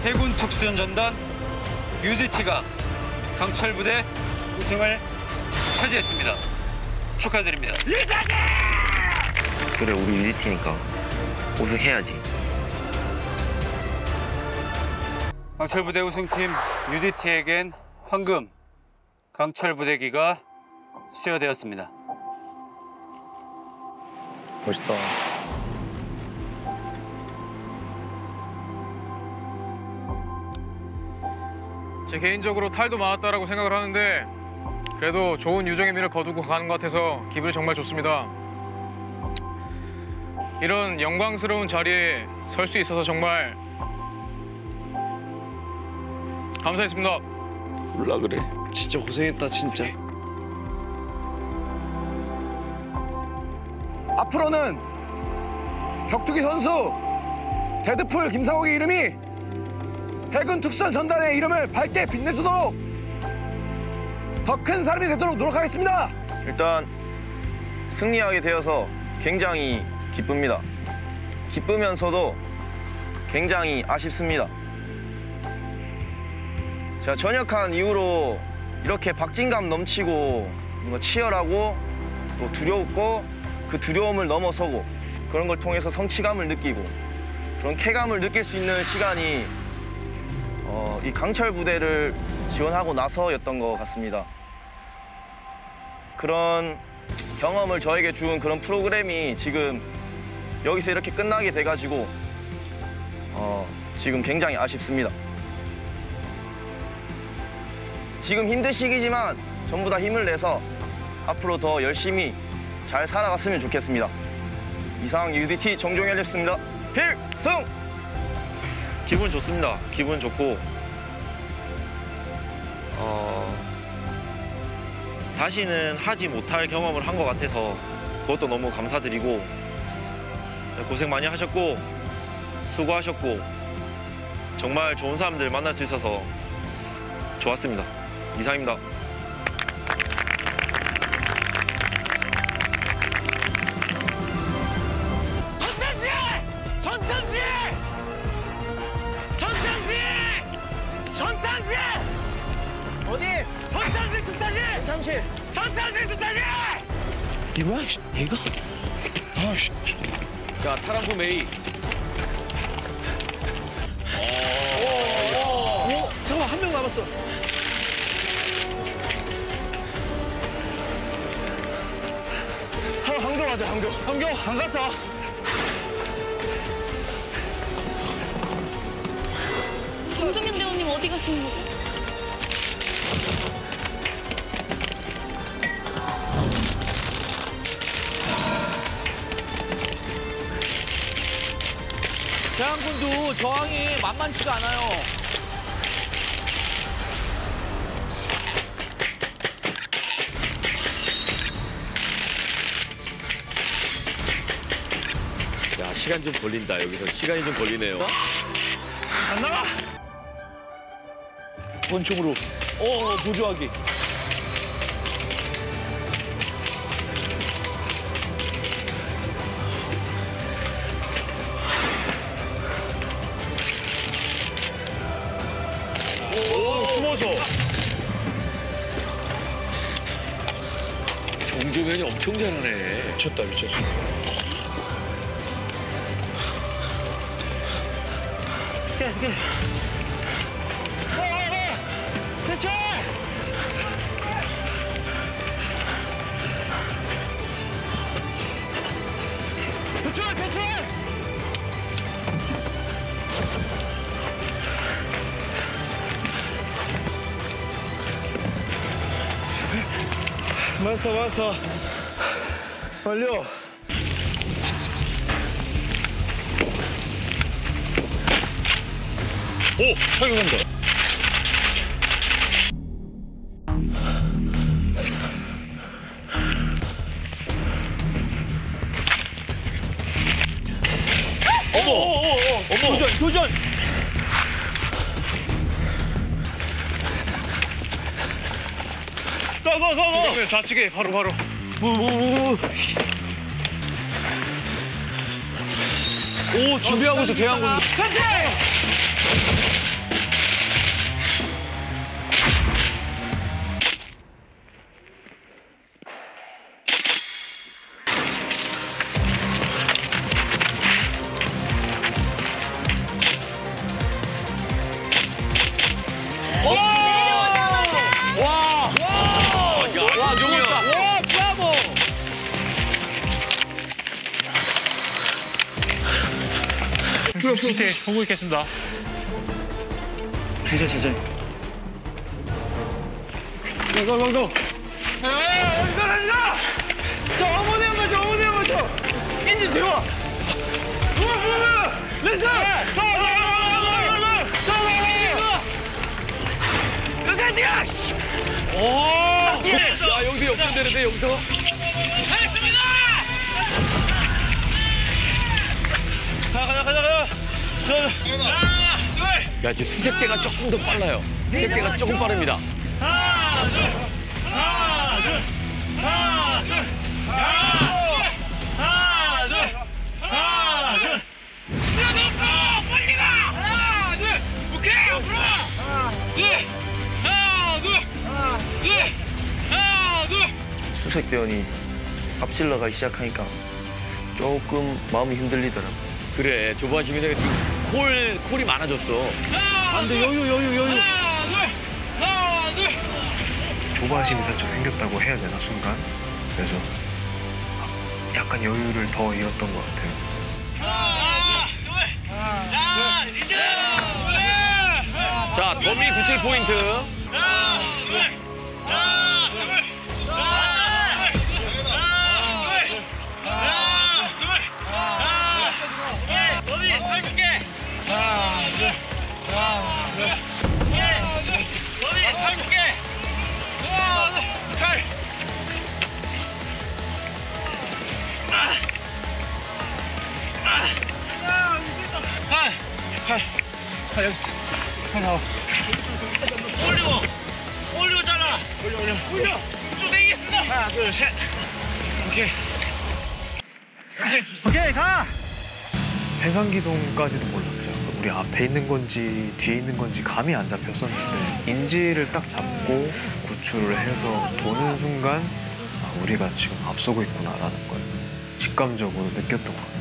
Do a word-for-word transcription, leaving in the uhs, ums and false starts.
해군 특수전단 유디티가 강철부대 우승을 차지했습니다. 축하드립니다. 그래, 우리 유디티니까 우승해야지. 강철부대 우승팀 유디티에겐 황금 강철부대기가 수여되었습니다. 멋있다. 제 개인적으로 탈도 많았다라고 생각을 하는데 그래도 좋은 유정의 미를 거두고 가는 것 같아서 기분이 정말 좋습니다. 이런 영광스러운 자리에 설 수 있어서 정말 감사했습니다. 몰라 그래. 진짜 고생했다 진짜. 앞으로는 격투기 선수 데드풀 김상욱의 이름이 해군 특수전 전단의 이름을 밝게 빛내주도록 더 큰 사람이 되도록 노력하겠습니다. 일단 승리하게 되어서 굉장히 기쁩니다. 기쁘면서도 굉장히 아쉽습니다. 제가 전역한 이후로 이렇게 박진감 넘치고 뭔가 치열하고 또 두렵고 그 두려움을 넘어서고 그런 걸 통해서 성취감을 느끼고 그런 쾌감을 느낄 수 있는 시간이 어, 이 강철 부대를 지원하고 나서였던 것 같습니다. 그런 경험을 저에게 준 그런 프로그램이 지금 여기서 이렇게 끝나게 돼가지고 어, 지금 굉장히 아쉽습니다. 지금 힘든 시기지만 전부 다 힘을 내서 앞으로 더 열심히 잘 살아갔으면 좋겠습니다. 이상 유디티 정종현이었습니다. 필승! 기분 좋습니다. 기분 좋고 어, 다시는 하지 못할 경험을 한 것 같아서 그것도 너무 감사드리고 고생 많이 하셨고 수고하셨고 정말 좋은 사람들 만날 수 있어서 좋았습니다. 이상입니다. 전탄지! 전탄지! 전탄지! 전탄지! 어디? 전탄지 뚝단지! 당신 전탄지 뚝단지! 이거야? 얘가? 아씨. 자, 타랑포 메이. 오, 잠깐만 한 명 남았어. 한 황교 가자 황교. 황교 안 갔어. 김종현 대원님 어디 가시는 거죠? 대한군도 저항이 만만치가 않아요. 야, 시간 좀 걸린다. 여기서 시간이 좀 걸리네요. 안 나가. 권총으로. 어, 보조하기. 오, 숨어서. 정종현이 엄청 잘하네. 미쳤다 미쳤어. 오케이 오케이. 대체. 대체 대체. 마스터 마스터 완료. 오, 착용한다. 어머 어머 어머 교전 교전. 쏴쏴쏴! 좌측에 바로 바로. 오 준비하고 있어 대한군. 오케이, 보고 있겠습니다. 천천히 천천히. 고고 고고. 저 어머니 엄마 저 어머니 엄마 저 엔진 들어와. 우와 우와 렛츠고. 끝까지. 오! 야, 여기서 역전되는데, 여기서? 하겠습니다. 가자 가자 가자 가자. 하나, 둘, 야, 지금 수색대가 조금 더 빨라요. 수색대가 조금 빠릅니다. 하나, 둘, 하나, 둘, 하나, 둘, 하나, 둘, 하나, 둘. 밀어넣고 빨리 가. 하나, 둘, 오케이 앞으로. 둘, 하나, 둘, 둘, 하나, 둘. 수색대원이 앞질러 가기 시작하니까 조금 마음이 흔들리더라고. 그래, 조바심이 콜, 콜이 많아졌어. 안 돼, 여유, 여유, 여유. 하나, 둘, 하나, 둘. 조바심이 살짝 생겼다고 해야 되나 순간. 그래서 약간 여유를 더 잃었던 것 같아요. 하나, 둘, 하나, 이제. 자, 더미 구칠 포인트. 하나, 둘, 하나, 둘, 하나, 둘, 하나, 둘, 하나, 둘. 너비 팔줄게. 하나, 둘, 하나, 둘, 하나, 둘. 너비 팔줄게. 하나, 둘, 팔. 팔, 팔, 팔 여기 있어. 팔 나와. 올리고, 올리고 잘라. 올려, 올려, 올려. 쭉 당기겠습니다. 하나, 둘, 셋. 오케이. 오케이 가. 해상기동까지도 몰랐어요. 우리 앞에 있는 건지 뒤에 있는 건지 감이 안 잡혔었는데 인지를 딱 잡고 구출을 해서 도는 순간 아, 우리가 지금 앞서고 있구나라는 걸 직감적으로 느꼈던 것 같아요.